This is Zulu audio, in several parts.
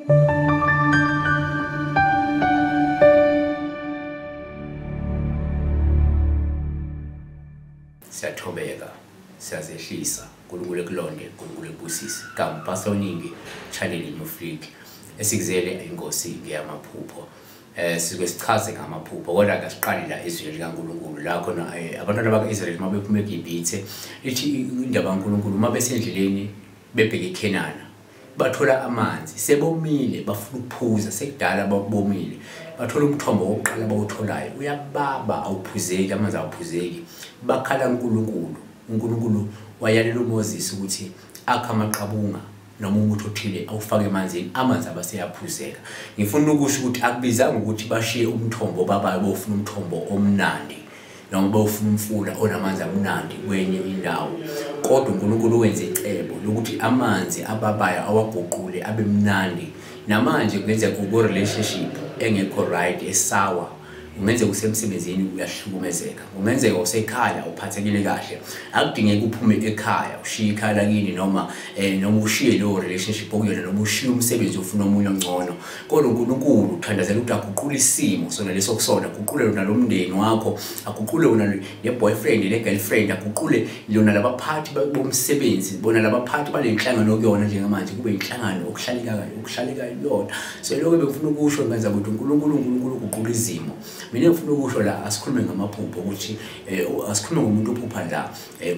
Siyathobeka, siyazehlisa, uNkulunkulu ekulonde, uNkulunkulu ekubusise. Igama Pastor Ningi, channel iNewFlick. Esikuzele inkosi ngeyamaphupho. Sike sichaze ngamaphupho kodwa ake siqale la ezweni likaNkulunkulu la khona abantwana bakaIsrael mabephuma eGibhithe lithi indaba kaNkulunkulu mabesendleleni bebheka eKhenana bathola amanzi sebomile bafuna ukuphuza sekudala babomile bathola umthombo wokuqala bawutholayo uyababa awuphuzeki amanzi awuphuzeki bakhala uNkulunkulu wayalela uMoses ukuthi akha amaqabunga noma umuntu othile awufake emanzini amanzi abaseyaphuzeka. Ngifuna ukusho ukuthi akubizanga ukuthi bashiye umthombo babayo bofuna umthombo omnandi noma bofuna umfula onamanzi amnandi kwenye indawo, kodwa uNkulunkulu wenze icebo lokuthi amanzi ababayo awaguqule abe mnandi. Namanje kungenzeka ku relationship engekho right esawa, ungenzeka usemsebenzini uyahlukumezeka, ungenzeka usekhaya uphathekile kahle akudingeka uphume ekhaya ushiye ikhaya lakini noma ushiye lo relationship okuyona noma ushiye umsebenzi ufuna omunye ongcono, kodwa uNkulunkulu uthandazela ukuthi aguqule isimo sona leso kusona, aguqule lona lo mndeni wakho, aguqule lona le boyfriend le girlfriend, aguqule lona labaphathi bomsebenzi, bona labaphathi balenhlangano okuyona njengamanje kube inhlangano okuhlaleka yona. So lokho bengifuna ukusho ngenza ukuthi uNkulunkulu uguqula izimo. Mina ngifuna ukusho la asikhulume ngamaphupho ukuthi asikhulume ngomuntu ophupha la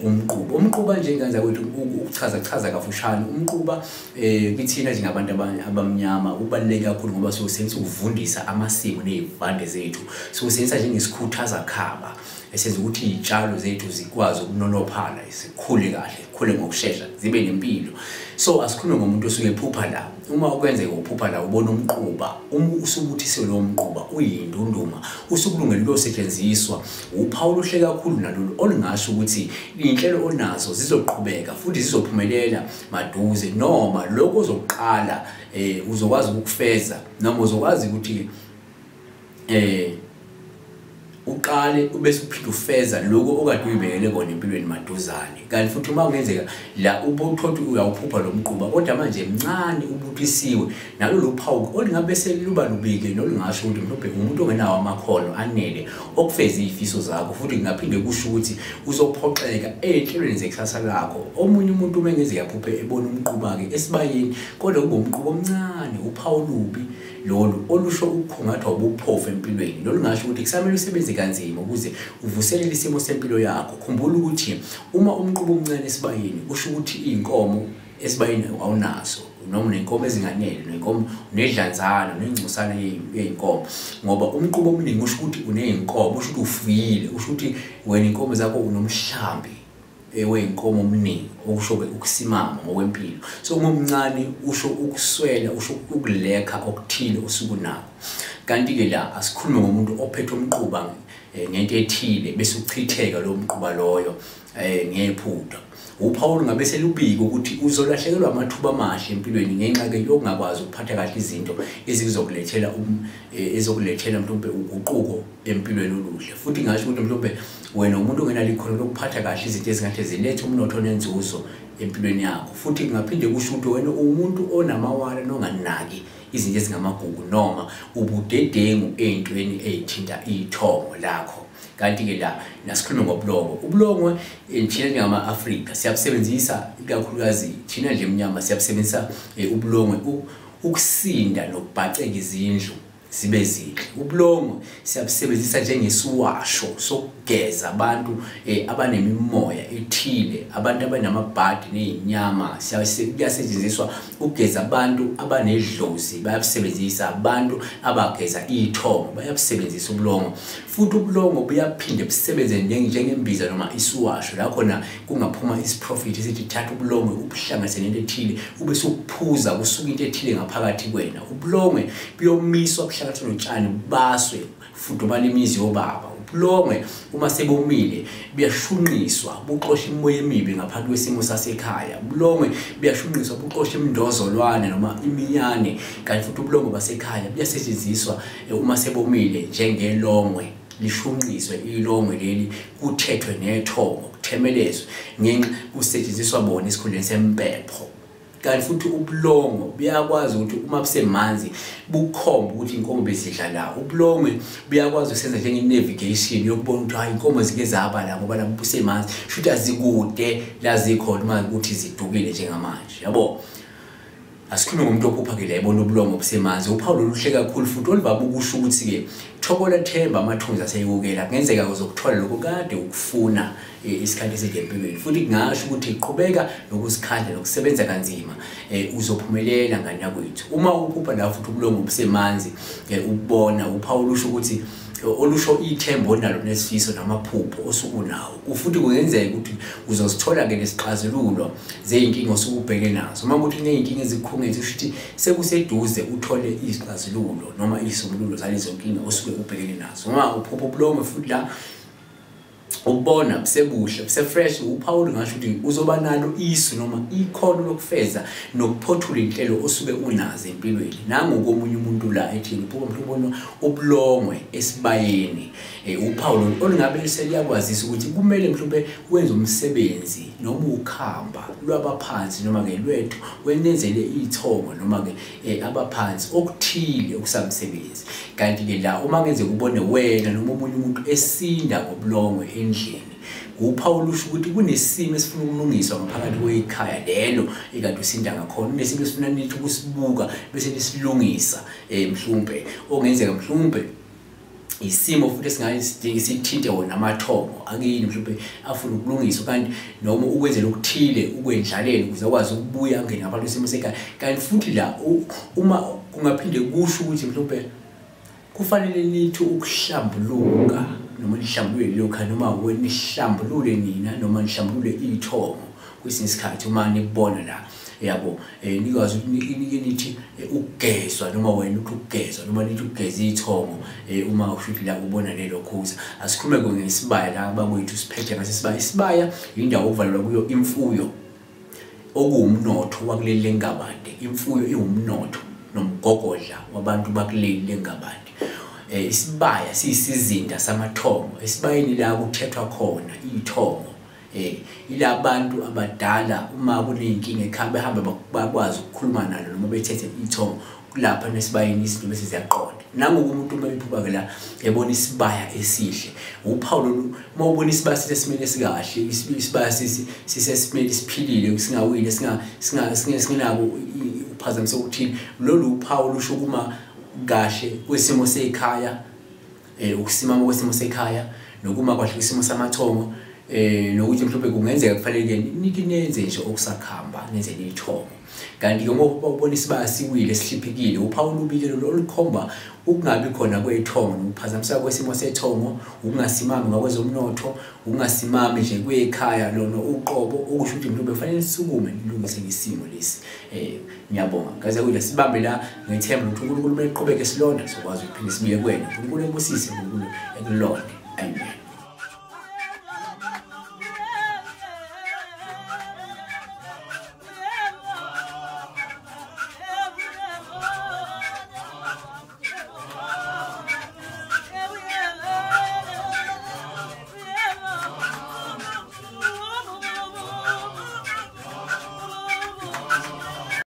umquba nje ngenza kwethu ukuchaza kafushane umquba kithina njengabantu abamnyama ubaluleke kakhulu ngoba sosenza ukuvundisa amasimo nezivande zethu, sosenza njengesikhuthaza khaba esenza ukuthi izitshalo zethu zikwazi ukunonophala zikhule kahle, zikhule ngokusheshsha zibe nempilo. So asikhulume ngomuntu osuke ephupha la, uma kwenzeka uphupha la ubona umquba usubuthise lo mquba uyindunduma usukulungela ukusetshenziswa uPaul uhle kakhulu nalolu olingasho ukuthi inhlelo onazo zizoqhubeka futhi zizophumelela maduze, noma lokho ozoqala uzokwazi ukufeza noma uzokwazi ukuthi uqale ubese uphinde ufeza lokho okade uyibekele kona empilweni maduzane. Kanti futhi uma kungenzeka la ubuthothi uyawuphupha lo mquba kodwa manje mncane ubuthisiwe nalo lophawu olingabe seluba lubike nolingasho ukuthi mhlawumbe umuntu ongenawo amakhono anele okufeza izifiso zakho, futhi kungaphinde kusho ukuthi uzophoxeka ehlelweni zekusasa lakho. Omunye umuntu uma engenzeka aphuphe ebona umquba ke esibayeni kodwa kube umquba omncane uphawu lubi lolu olusho ukukhungathwa ubuphofu empilweni, lolingasho ukuthi kusamele usebenze kanzima ukuze uvuselele isimo sempilo yakho. Khumbula ukuthi uma umquba omncane esibayeni kusho ukuthi inkomo esibayeni awunaso, noma nenkomo ezinganele, nenkomo nedlanzana nengcusana yeinkomo, ngoba umquba omningi usho ukuthi uneyinkomo, usho ukuthi ufuyile, usho ukuthi wena inkomo zakho unomhlambi weinkomo omningi okusho ukusimama ngokwempilo. So uma umncane usho ukuswela, usho ukulekha okuthile osuku nako. Kanti ke la asikhulume ngomuntu ophethe umquba ngento ethile bese uchitheka lo mquba loyo ngephutha. uPaul ngabe selubika ukuthi uzolahlekelwa amathuba amahle empilweni ngenxa ke yokungakwazi ukuphatha kahle izinto ezizokulethela ezokulethela mhlawumbe uguquko empilweni oluhle. Futhi ngasho ukuthi mhlawumbe wena umuntu ongenalo ikhono lokuphatha kahle izinto ezingathi zilethe umnotho nenzuzo empilweni yakho, futhi kungaphinde kusho ukuthi wena umuntu onamawala nonganaki izinto ezingamagugu noma ubudedengu ezintweni ezithinta ithomo lakho. Kanti ke la nasikhuluma ngobulongo, ubulongo thina njengama-Afrika siyabusebenzisa ikakhulukazi thina nje emnyama siyabusebenzisa ubulongo ukusinda nokubhaceka izindlu zibe zinhle. Ubulongo siyabusebenzisa njengesiwasho sokugeza abantu abanemimoya ethile, abantu abanamabhadi nezinyama. Siyasetshenziswa ukugeza abantu abanedlozi, bayabusebenzisa abantu abageza ithomo, bayabusebenzisa ubulongo. Futhi ubulongo buyaphinde busebenze njengembiza noma isiwasho la khona kungaphuma isiprofit esithi thatha ubulongo ubuhlanganise nento ethile ube sukuphuza kusuka into ethile ngaphakathi kwena. Ubulongo buyomiswa buhlanganiswe notshani baswe futhi balimizi yobaba. Ubulongo uma sebomile buyashunqiswa buxosha imoya emibi ngaphansi kwesimo sasekhaya. Ubulongo buyashunqiswa buxosha imindozolwane noma imiyane. Kanti futhi ubulongo basekhaya buyasetshenziswa uma sebomile njengelongwe, lishunqiswe ilongwe leli kuthethwe nethomo kuthemelezwe ngenxa kusetshenziswa bona esikhundleni sempepho. kanti futhi ubulongo buyakwazi ukuthi uma busemanzi bukhomba ukuthi inkomo bezidla la. Ubulongo buyakwazi ukusenza njenge navigation yokubona ukuthi hayi inkomo zike zaba la ngoba la busemanzi futhi azikude la zikhona uma ukuthi zidukile njengamanje yabo. Asikhulume ngomuntu ophupha ke la ebona ubulongo busemanzi. UPaul luhle kakhulu futhi olivaba ukusho ukuthi ke thokola themba amathunzi aseyikukela kungenzeka uzokuthola lokho kade ukufuna isikhathi eside empilweni futhi kungasho ukuthi iqhubeka nokusikhandla nokusebenza kanzima uzophumelela ngani yakwethu. Uma uphupha la futhi ubulongo busemanzi ubona uPaul usho ukuthi olusho ithemba onalo nesifiso namaphupho osukunawo futhi kungenzeka ukuthi uzosithola ke lesixazululo zeinkingo osukubheke nazo. Uma ukuthi kuneyinkinga ezikhungethe futhi sekuseduze uthole izixazululo noma izisombululo zalezo inkinga osuke ubhekene nazo. Uma uphupha ubulongo futhi la ukubona busebuhle busefresh uPaul ngasho ukuthi uzoba nalo isu noma ikhono lokufeza nokuphothula inhlelo osuke unazo empilweni. Nangokomunye umuntu la ethi ubona ubulongwe esibayeni uPaul olingabe seliyakwazi ukuthi kumele mhlawumbe wenze umsebenzi noma ukhamba lwabaphansi noma ke lwethu wenenzele ithongo noma ke abaphansi okuthile okusamsebenzi. Kanti ke la uma ngeze kubone wena noma omunye umuntu esinda ngobulongwe endlini uPaul usho ukuthi kunesimo esifuna ukulungiswa ngaphakathi kwekhaya lelo ekade usinda ngakhona. Nesimo esifuna nithi ukusibuka bese nisilungisa mhlawumbe ongenzeka mhlawumbe isimo futhi esingayisidinga isithinte wona amathongo akini mhlawumbe afuna ukulungiswa kanti noma ukwenzela ukuthile ukwendlaleni ukuze akwazi ukubuya angene ngaphakathi kwesimo sekhaya. Kanti futhi la uma kungaphinde kusho ukuthi mhlawumbe kufanele nithi ukuhlambuluka noma nihlambulule lokho noma nihlambulule nina noma nihlambulule ithongo kwesinye isikhathi uma nibona la yabo nikwazi ukuthi nithi ukugezwa noma wena uthi ukugezwa noma nithi ukugeza ithongo uma ushuthi la ubona lelo khuza. Asikhulume ngesibaya la bakwethu siphethe ngasisibaya. Isibaya indawo okuvalelwa kuyo imfuyo okuwumnotho wakuleli lengabande. Imfuyo iwumnotho nomgogodla wabantu bakuleli lengabande. Isibaya siyisizinda samathongo. Esibayeni la kuthethwa khona ithongo. Ila abantu abadala uma kuneyinkinga ekhaya behamba bakwazi ukukhuluma nalo noma bethethe ithongo lapha nesibayeni izinto bese ziyaqonda. Nangokumuntu uma ephupha ke la ebona isibaya esihle uPaul uma ubona isibaya sesimene sikahle isibaya sisesimene siphilile singawile singenako uphazamiso ukuthini lolu uPaul usho kuma kahle kwesimo sekhaya ukusimama kwesimo sekhaya nokuma kwahle isimo samathongo nokuthi mhlawumbe kungenzeka kufanele nikinenze nje okusakhamba nenze ithongo. Kanti ke uma ubona isibaya siwile sihliphekile uPaul ubikelo olukhomba ukungabi khona kwethongo nokuphazamisa kwesimo sethongo ukungasimami ngakwezomnotho ukungasimami nje kwekhaya lona uqobo okusho ukuthi mhlawumbe kufanele sisukume nilungise isimo lesi. Ngiyabonga ngaze kule sibambe la ngithemba ukuthi uNkulunkulu meqhubeke silonda sokwazi ukuphinde sibuye kuwena. uNkulunkulu ebusise uNkulunkulu ekulonde. Amen.